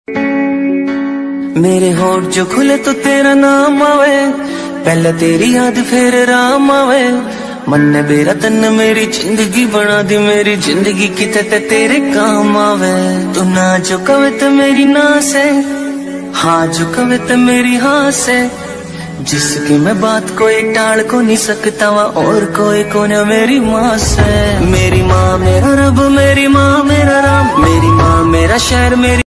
मेरे होठ जो खुले तो तेरा नाम आवे, पहले तेरी याद फिर राम आवे। मन ने मेरा तन मेरी जिंदगी बना दी, मेरी जिंदगी किते ते तेरे काम आवे। तू ना जो कवे तो मेरी ना से, हाँ जो कवे तो मेरी हाँ से। जिसकी मैं बात कोई टाल को नहीं सकता वा, और कोई कौन मेरी माँ से। मेरी माँ मेरा रब, मेरी माँ मेरा राम, मेरी माँ मेरा शहर, मेरी